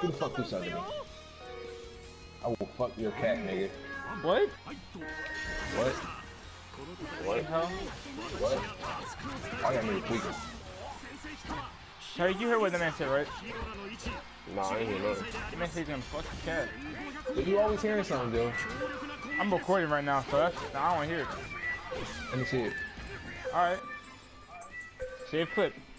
Who the fuck this other me? I will fuck your cat, nigga. What? What? What the hell? What? I got me tweaking. Hey, you heard what the man said, right? Nah, I ain't hear nothing. The man said he's gonna fuck the cat. But you always hearing something, dude. I'm recording right now, so that's, I don't want to hear it. Let me see it. Alright. Save clip.